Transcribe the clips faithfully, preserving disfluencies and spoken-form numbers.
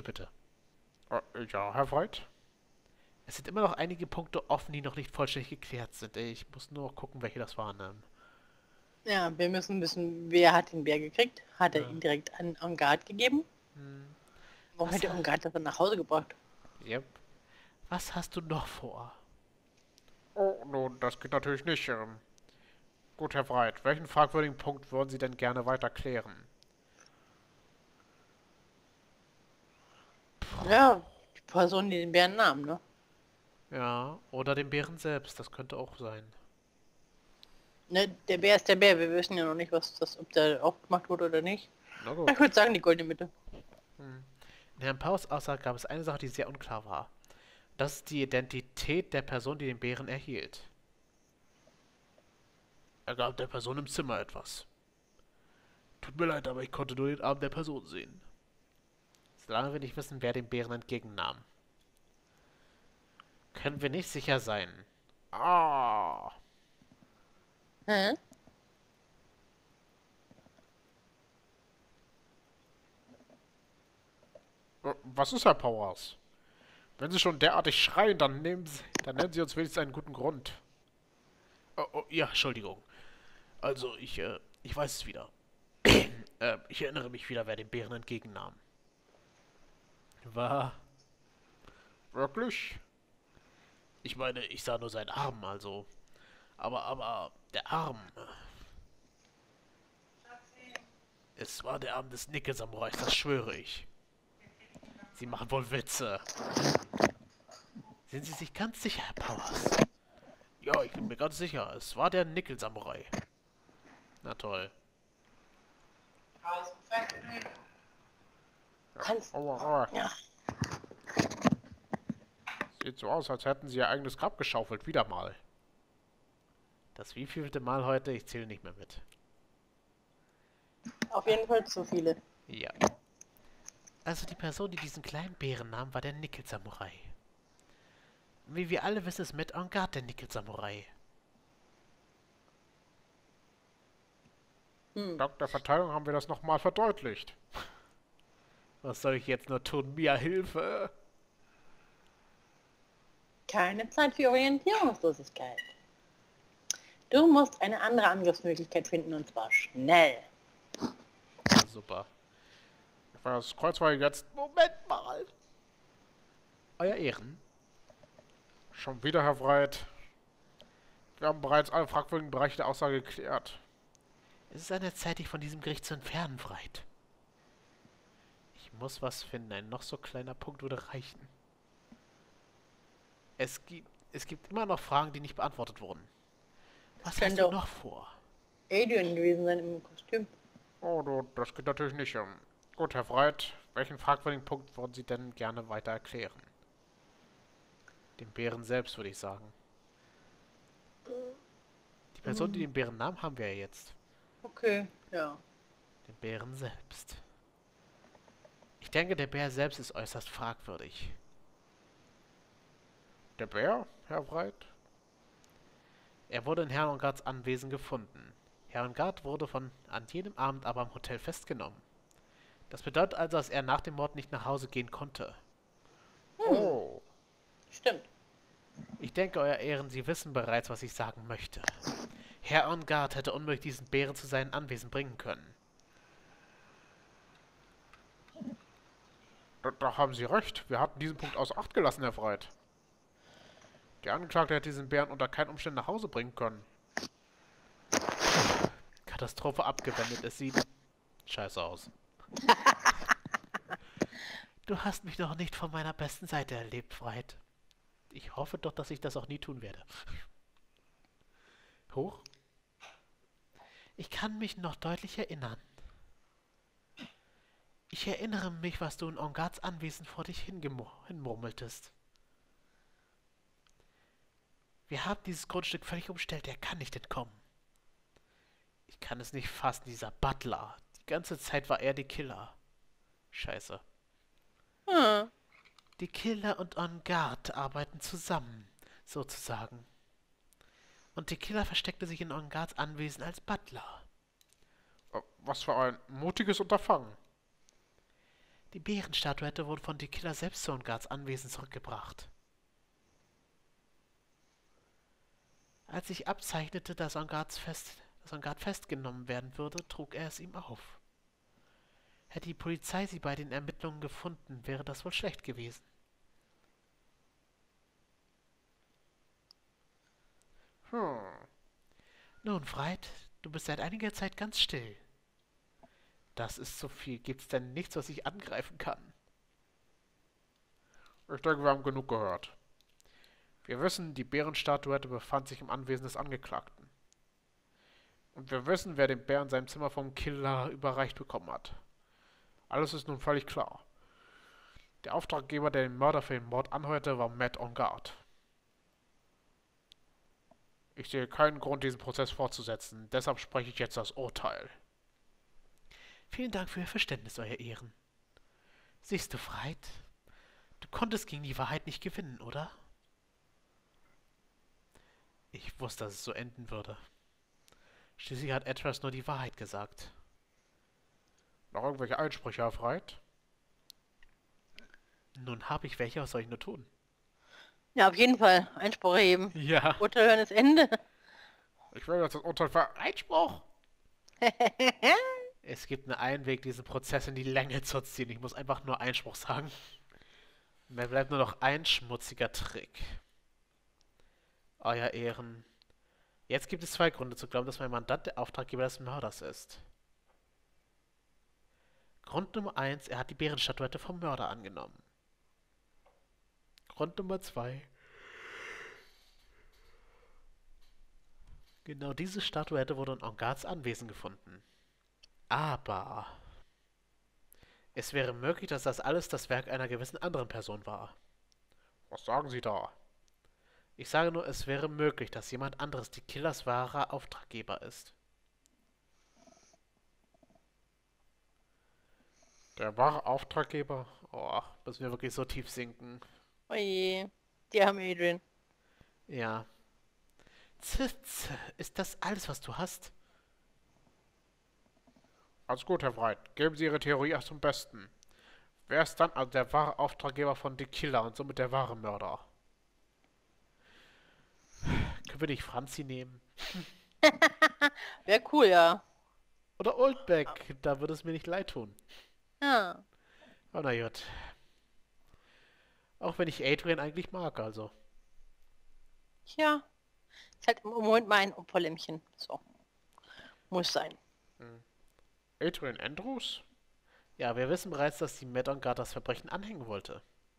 bitte. Äh, ja, Herr Wright? Es sind immer noch einige Punkte offen, die noch nicht vollständig geklärt sind. Ich muss nur gucken, welche das waren. Ähm, Ja, wir müssen wissen, wer hat den Bär gekriegt? Hat er Ja. ihn direkt an Engard gegeben? hm, Warum Was hätte ha- Engard das dann nach Hause gebracht? yep. Was hast du noch vor? Oh, nun, das geht natürlich nicht. Ähm, gut, Herr Wright, welchen fragwürdigen Punkt würden Sie denn gerne weiter klären? Ja, die Person, die den Bären nahm, ne? Ja, oder den Bären selbst, das könnte auch sein. Ne, der Bär ist der Bär. Wir wissen ja noch nicht, was das, ob der aufgemacht wurde oder nicht. Na Ich gut. würde sagen, die goldene Mitte. Hm. In Herrn Paus Aussage gab es eine Sache, die sehr unklar war. Das ist die Identität der Person, die den Bären erhielt. Er gab der Person im Zimmer etwas. Tut mir leid, aber ich konnte nur den Arm der Person sehen. Solange wir nicht wissen, wer den Bären entgegennahm, können wir nicht sicher sein. Ah, Hä? äh, was ist, Herr Powers? Wenn Sie schon derartig schreien, dann nehmen Sie, dann nennen Sie uns wenigstens einen guten Grund. Oh, oh, ja, Entschuldigung. Also, ich, äh, ich weiß es wieder. äh, ich erinnere mich wieder, wer den Bären entgegennahm. War... Wirklich? Ich meine, ich sah nur seinen Arm, also... Aber, aber, der Arm... Es war der Arm des Nickel-Samurais, das schwöre ich. Sie machen wohl Witze. Sind Sie sich ganz sicher, Herr Powers? Ja, ich bin mir ganz sicher. Es war der Nickel-Samurai. Na toll. Kannst. Aua, aua. Ja. Sieht so aus, als hätten Sie Ihr eigenes Grab geschaufelt. Wieder mal. Das wievielte Mal heute? Ich zähle nicht mehr mit. Auf jeden Fall zu viele. Ja. Also die Person, die diesen kleinen Bären nahm, war der Nickel-Samurai. Wie wir alle wissen, ist Matt Engard der Nickel-Samurai. Hm. Dank der Verteilung haben wir das nochmal verdeutlicht. Was soll ich jetzt nur tun? Mia, Hilfe! Keine Zeit für Orientierungslosigkeit. Du musst eine andere Angriffsmöglichkeit finden, und zwar schnell. Ja, super. Das Kreuz war jetzt... Moment mal! Euer Ehren? Schon wieder, Herr Wright. Wir haben bereits alle fragwürdigen Bereiche der Aussage geklärt. Es ist an der Zeit, dich von diesem Gericht zu entfernen, Wright. Ich muss was finden. Ein noch so kleiner Punkt würde reichen. Es gibt, es gibt immer noch Fragen, die nicht beantwortet wurden. Was hast könnte du auch- noch vor? Adrian gewesen sein im Kostüm. Oh, du, das geht natürlich nicht. Um. Gut, Herr Wright, welchen fragwürdigen Punkt würden Sie denn gerne weiter erklären? Den Bären selbst, würde ich sagen. Die Person, die den Bären nahm, haben wir ja jetzt. Okay, ja. Den Bären selbst. Ich denke, der Bär selbst ist äußerst fragwürdig. Der Bär, Herr Wright? Er wurde in Herrn Engards Anwesen gefunden. Herr Engard wurde von an jedem Abend aber im Hotel festgenommen. Das bedeutet also, dass er nach dem Mord nicht nach Hause gehen konnte. Oh. Stimmt. Ich denke, Euer Ehren, Sie wissen bereits, was ich sagen möchte. Herr Engard hätte unmöglich diesen Bären zu seinen Anwesen bringen können. Da, da haben Sie recht. Wir hatten diesen Punkt außer Acht gelassen, Herr Wright. Der Angeklagte hätte diesen Bären unter keinen Umständen nach Hause bringen können. Katastrophe abgewendet. Es sieht scheiße aus. Du hast mich noch nicht von meiner besten Seite erlebt, Wright. Ich hoffe doch, dass ich das auch nie tun werde. Hoch? Ich kann mich noch deutlich erinnern. Ich erinnere mich, was du in Engards Anwesen vor dich hinmurmeltest. Wir haben dieses Grundstück völlig umstellt. Er kann nicht entkommen. Ich kann es nicht fassen, dieser Butler. Die ganze Zeit war er die Killer. Scheiße. Hm. Die Killer und Engard arbeiten zusammen, sozusagen. Und die Killer versteckte sich in Engards Anwesen als Butler. Äh, Was für ein mutiges Unterfangen. Die Bärenstatuette wurde von Tequila selbst zu Ongards Anwesen zurückgebracht. Als sich abzeichnete, dass Ongards fest, dass Ongard festgenommen werden würde, trug er es ihm auf. Hätte die Polizei sie bei den Ermittlungen gefunden, wäre das wohl schlecht gewesen. Hm. Nun, Freit, du bist seit einiger Zeit ganz still. Das ist so viel. Gibt's denn nichts, was ich angreifen kann? Ich denke, wir haben genug gehört. Wir wissen, die Bärenstatuette befand sich im Anwesen des Angeklagten. Und wir wissen, wer den Bär in seinem Zimmer vom Killer überreicht bekommen hat. Alles ist nun völlig klar. Der Auftraggeber, der den Mörder für den Mord anheuerte, war Matt Ongard. Ich sehe keinen Grund, diesen Prozess fortzusetzen. Deshalb spreche ich jetzt das Urteil. Vielen Dank für Ihr Verständnis, Euer Ehren. Siehst du, Freit, du konntest gegen die Wahrheit nicht gewinnen, oder? Ich wusste, dass es so enden würde. Schließlich hat Atras nur die Wahrheit gesagt. Noch irgendwelche Einsprüche, Herr Freit? Nun habe ich welche, was soll ich nur tun? Ja, auf jeden Fall. Einspruch erheben. Ja. Urteil hören ist Ende. Ich will jetzt das Urteil für Einspruch. Es gibt nur einen Weg, diesen Prozess in die Länge zu ziehen. Ich muss einfach nur Einspruch sagen. Mir bleibt nur noch ein schmutziger Trick. Euer Ehren. Jetzt gibt es zwei Gründe zu glauben, dass mein Mandant der Auftraggeber des Mörders ist. Grund Nummer eins, er hat die Bärenstatuette vom Mörder angenommen. Grund Nummer zwei. Genau diese Statuette wurde in Ongards Anwesen gefunden. Aber es wäre möglich, dass das alles das Werk einer gewissen anderen Person war. Was sagen Sie da? Ich sage nur, es wäre möglich, dass jemand anderes die Killers wahrer Auftraggeber ist. Der wahre Auftraggeber? Oh, müssen wir wirklich so tief sinken. Oje, die haben Adrian. Ja. Zitz, ist das alles, was du hast? Alles gut, Herr Freit. Geben Sie Ihre Theorie erst zum Besten. Wer ist dann also der wahre Auftraggeber von The Killer und somit der wahre Mörder? Können wir nicht Franzi nehmen? Wäre cool, ja. Oder Oldback, da würde es mir nicht leid tun. Ja. Oh, na gut. Auch wenn ich Adrian eigentlich mag, also. Ja. Ist halt im Moment mein Opferlämmchen. So. Muss sein. Adrian Andrews? Ja, wir wissen bereits, dass die Matt Ongard das Verbrechen anhängen wollte.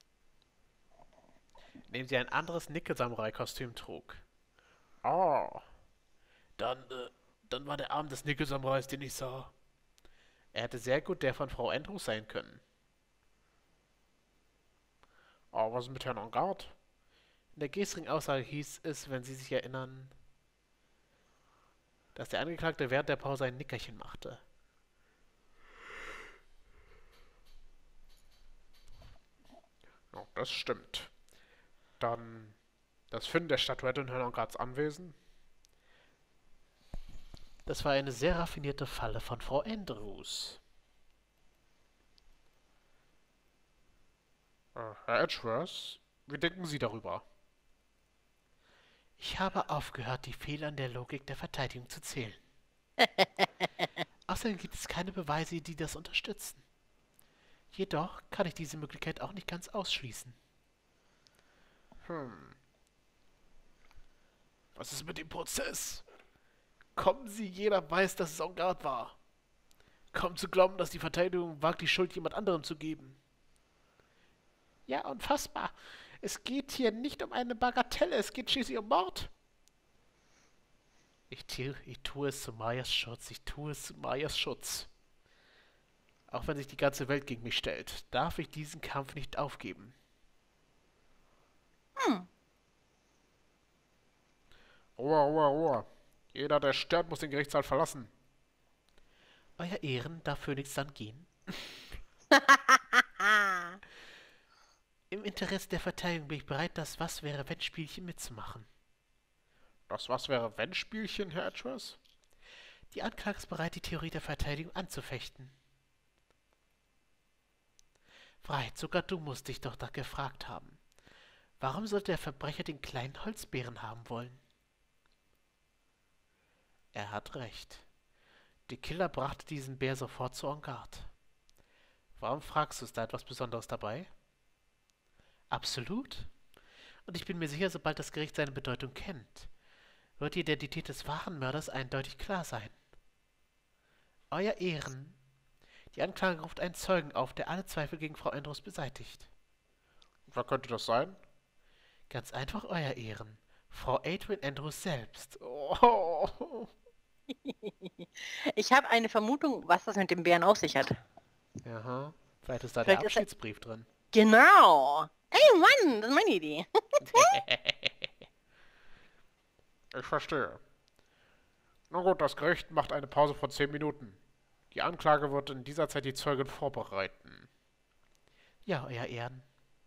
Indem sie ein anderes Nickel-Samurai-Kostüm trug. Ah. Dann, äh, dann war der Arm des Nickel-Samurais, den ich sah. Er hätte sehr gut der von Frau Andrews sein können. Aber was ist mit Herrn Ongard? In der Geestring-Aussage hieß es, wenn Sie sich erinnern, dass der Angeklagte während der Pause ein Nickerchen machte. Ja, das stimmt. Dann das Finden der Statuette in Herrn Ongards Anwesen? Das war eine sehr raffinierte Falle von Frau Andrews. Äh, Herr Edgeworth, wie denken Sie darüber? Ich habe aufgehört, die Fehler in der Logik der Verteidigung zu zählen. Außerdem gibt es keine Beweise, die das unterstützen. Jedoch kann ich diese Möglichkeit auch nicht ganz ausschließen. Hm. Was ist mit dem Prozess? Kommen Sie, jeder weiß, dass es Ongard war. Kaum zu glauben, dass die Verteidigung wagt, die Schuld jemand anderem zu geben. Ja, unfassbar. Es geht hier nicht um eine Bagatelle, es geht schließlich um Mord. Ich, tu, ich tue es zu Mayas Schutz, ich tue es zu Mayas Schutz. Auch wenn sich die ganze Welt gegen mich stellt, darf ich diesen Kampf nicht aufgeben. Hm. Ruhe, Ruhe, Ruhe. Jeder, der stirbt, muss den Gerichtssaal verlassen. Euer Ehren, darf Phoenix dann gehen? Im Interesse der Verteidigung bin ich bereit, das Was-wäre-wenn-Spielchen mitzumachen. Das Was-wäre-wenn-Spielchen, Herr Edgeworth? Die Anklage ist bereit, die Theorie der Verteidigung anzufechten. Freit, sogar du musst dich doch da gefragt haben. Warum sollte der Verbrecher den kleinen Holzbären haben wollen? Er hat recht. Der Killer brachte diesen Bär sofort zu En Garde. Warum fragst du, ist da etwas Besonderes dabei? Absolut. Und ich bin mir sicher, sobald das Gericht seine Bedeutung kennt, wird die Identität des wahren Mörders eindeutig klar sein. Euer Ehren, die Anklage ruft einen Zeugen auf, der alle Zweifel gegen Frau Andrews beseitigt. Wer könnte das sein? Ganz einfach, Euer Ehren. Frau Adrian Andrews selbst. Oh. Ich habe eine Vermutung, was das mit dem Bären auf sich hat. Aha. Vielleicht ist da Vielleicht der ist er- Abschiedsbrief drin. Genau. Ey Mann, das ist meine Idee. Ich verstehe. Na gut, das Gericht macht eine Pause von zehn Minuten. Die Anklage wird in dieser Zeit die Zeugen vorbereiten. Ja, Euer Ehren.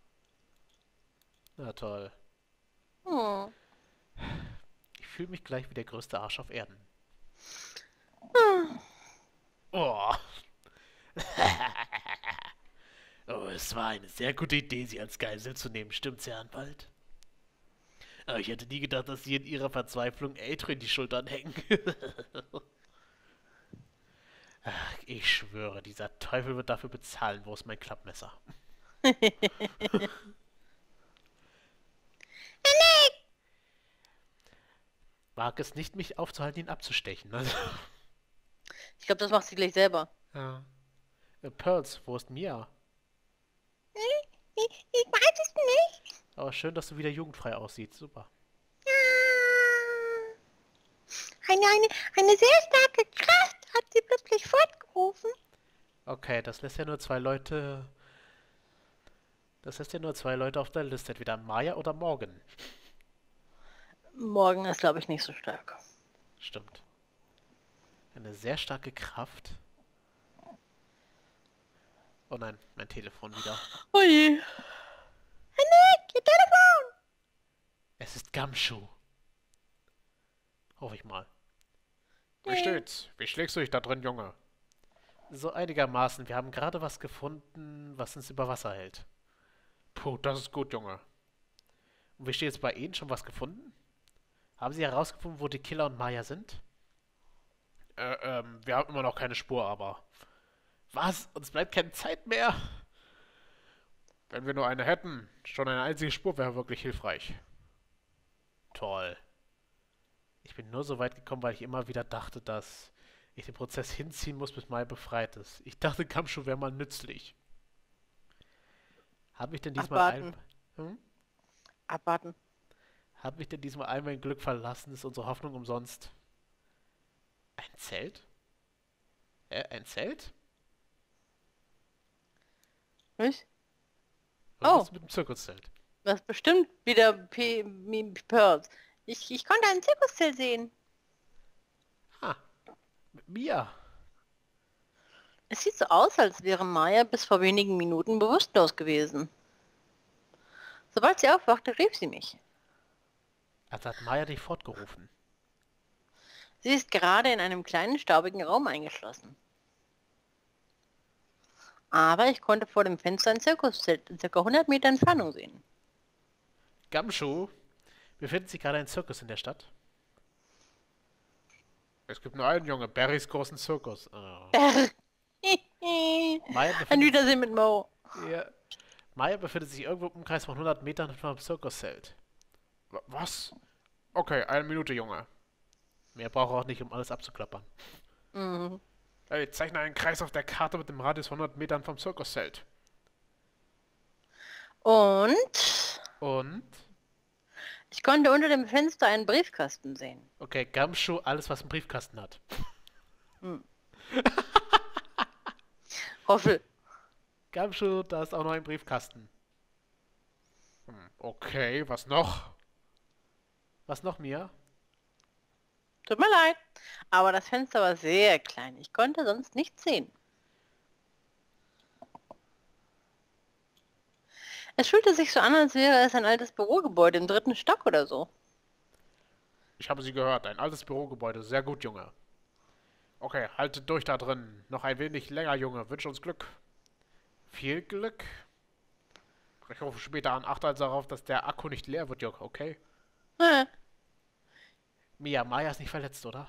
Na toll. Hm. Ich fühle mich gleich wie der größte Arsch auf Erden. Hm. Oh. Oh, es war eine sehr gute Idee, sie als Geisel zu nehmen, stimmt's, Herr Anwalt? Aber ich hätte nie gedacht, dass Sie in Ihrer Verzweiflung Adrian die Schultern hängen. Ach, ich schwöre, dieser Teufel wird dafür bezahlen. Wo ist mein Klappmesser? Wag es nicht, mich aufzuhalten, ihn abzustechen. Also, Ich glaube, das macht sie gleich selber. ja. Äh, Pearls, wo ist Mia? Ich, ich weiß es nicht. Aber schön, dass du wieder jugendfrei aussiehst. Super. Eine, eine, eine sehr starke Kraft hat sie plötzlich fortgerufen. Okay, das lässt ja nur zwei Leute... Das lässt ja nur zwei Leute auf der Liste. Entweder Maya oder Morgan. Morgen ist, glaube ich, nicht so stark. Stimmt. Eine sehr starke Kraft. Oh nein, mein Telefon wieder. Ui. Henrik, ihr Telefon! Es ist Gumshoe. Hoffe ich mal. Wie steht's? Wie schlägst du dich da drin, Junge? So einigermaßen. Wir haben gerade was gefunden, was uns über Wasser hält. Puh, das ist gut, Junge. Und wie steht es bei Ihnen? Schon was gefunden? Haben Sie herausgefunden, wo die Killer und Maya sind? Äh, ähm, wir haben immer noch keine Spur, aber Was? Uns bleibt keine Zeit mehr? wenn wir nur eine hätten, schon eine einzige Spur wäre wirklich hilfreich. Toll. Ich bin nur so weit gekommen, weil ich immer wieder dachte, dass ich den Prozess hinziehen muss, bis Maya befreit ist. Ich dachte, Gumshoe wäre mal nützlich. Habe ich denn diesmal Abwarten. ein... Hm? Abwarten. Hat mich denn diesmal all mein Glück verlassen? Ist unsere Hoffnung umsonst? Ein Zelt? Äh, ein Zelt? Was? Was Oh. ist mit dem Zirkuszelt? Das ist bestimmt wieder P Mi- Pearls. Ich, ich konnte ein Zirkuszelt sehen. Ah, mit Mia. Es sieht so aus, als wäre Maya bis vor wenigen Minuten bewusstlos gewesen. Sobald sie aufwachte, rief sie mich. Also hat Maya dich fortgerufen. Sie ist gerade in einem kleinen staubigen Raum eingeschlossen. Aber ich konnte vor dem Fenster ein Zirkuszelt in ca. hundert Meter Entfernung sehen. Gumshoe, befindet sich gerade ein Zirkus in der Stadt? Es gibt nur einen, Junge, Barrys großen Zirkus. Oh. Maya Ein befindet, Wiedersehen mit Mo. ja, Maya befindet sich irgendwo im Umkreis von hundert Metern vom Zirkuszelt. Wa- Was? Okay, eine Minute, Junge. Mehr braucht er auch nicht, um alles abzuklappern. Mhm. Ey, zeichne einen Kreis auf der Karte mit dem Radius von hundert Metern vom Zirkuszelt. Und Und? ich konnte unter dem Fenster einen Briefkasten sehen. Okay, Gumshoe, alles was einen Briefkasten hat. Hoffel. Gumshoe, da ist auch noch ein Briefkasten. Hm, okay, was noch? Was noch, Mia? Tut mir leid. Aber das Fenster war sehr klein. Ich konnte sonst nichts sehen. Es fühlte sich so an, als wäre es ein altes Bürogebäude im dritten Stock oder so. Ich habe sie gehört, ein altes Bürogebäude. Sehr gut, Junge. Okay, haltet durch da drin. Noch ein wenig länger, Junge. Wünsche uns Glück. Viel Glück. Ich rufe später an. Achte also darauf, dass der Akku nicht leer wird, Jörg, okay? Äh, Mia, Maya ist nicht verletzt, oder?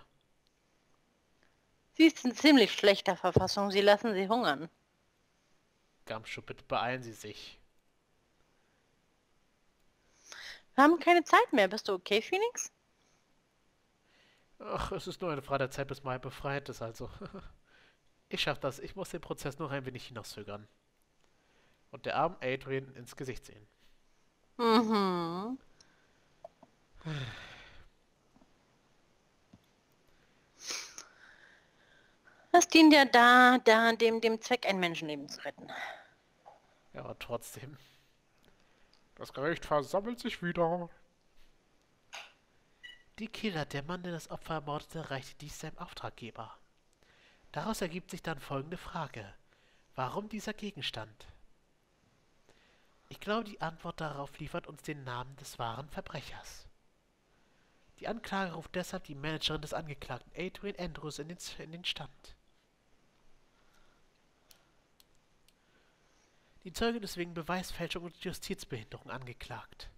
Sie ist in ziemlich schlechter Verfassung. Sie lassen sie hungern. Gumshoe, bitte beeilen Sie sich. Wir haben keine Zeit mehr. Bist du okay, Phoenix? Ach, es ist nur eine Frage der Zeit, bis Maya befreit ist, also. Ich schaff das. Ich muss den Prozess noch ein wenig hinauszögern. Und der armen Adrian ins Gesicht sehen. Mhm. Das dient ja da, da dem, dem Zweck, ein Menschenleben zu retten. Ja, aber trotzdem. Das Gericht versammelt sich wieder. Die Killer, der Mann, der das Opfer ermordete, reichte dies seinem Auftraggeber. Daraus ergibt sich dann folgende Frage. Warum dieser Gegenstand? Ich glaube, die Antwort darauf liefert uns den Namen des wahren Verbrechers. Die Anklage ruft deshalb die Managerin des Angeklagten, Adrian Andrews, in den, in den Stand. Die Zeugin ist wegen Beweisfälschung und Justizbehinderung angeklagt.